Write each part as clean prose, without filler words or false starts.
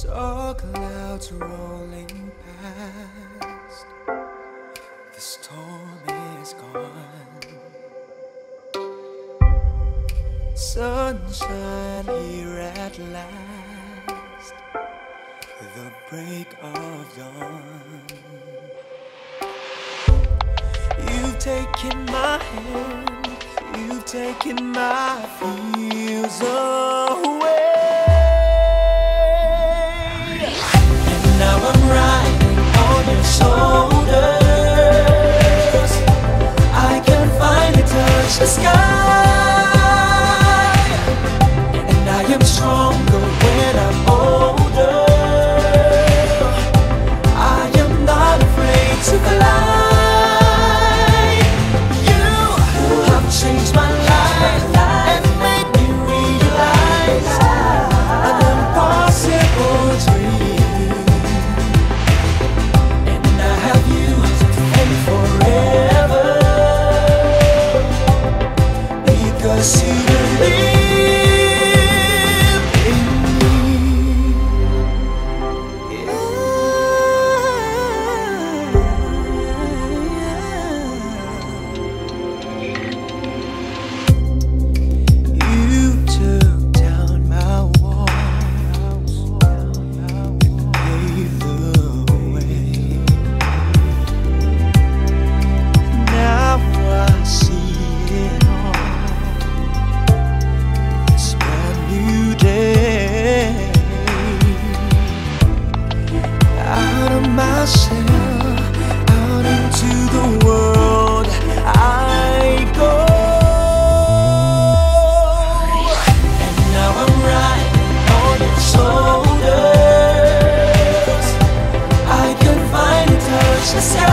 Dark clouds rolling past, the storm is gone. Sunshine here at last, the break of dawn. You've taken my hand, you've taken my fears away. Now I'm riding on your shoulders. I can finally touch the sky, and I am stronger when I'm older. I am not afraid to fly. You have changed my life and made me realize an impossible dream. Forever, because you believe in me. You took down my walls and paved the way. Now I see it all, this brand new day. Out of myself, out into the world I go. And now I'm riding on your shoulders. I can finally touch the sky.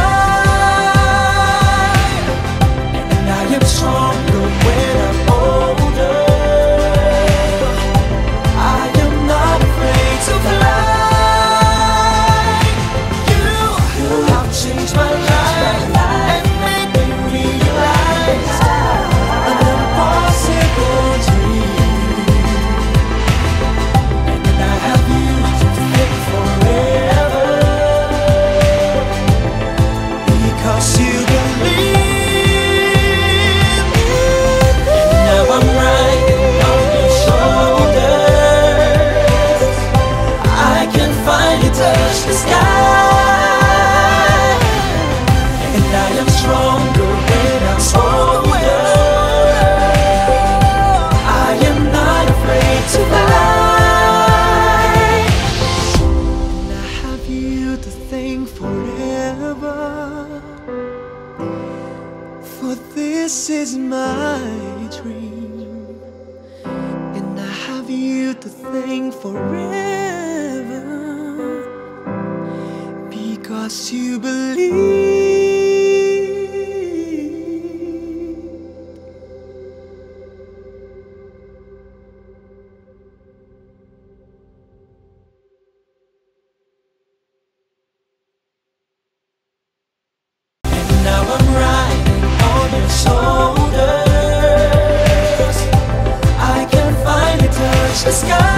Stronger when I'm older. I am not afraid to fly. You have changed my life and made me realize an impossible dream. And I have you to thank forever, because you believe. Touch the sky, and I am stronger when I'm older. I am not afraid to fly, and I have you to thank forever, for this is my dream, and I have you to thank forever. Because you believe. And now I'm riding on your shoulders. I can finally touch the sky.